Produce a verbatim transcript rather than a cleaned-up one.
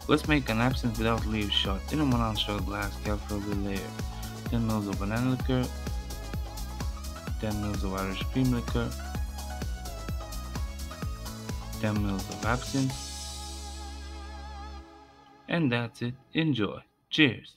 Let's make an absinthe without leave shot. In a one ounce shot glass, carefully layer ten milliliters of banana liquor, ten milliliters of Irish cream liquor, ten milliliters of absinthe, and that's it. Enjoy. Cheers.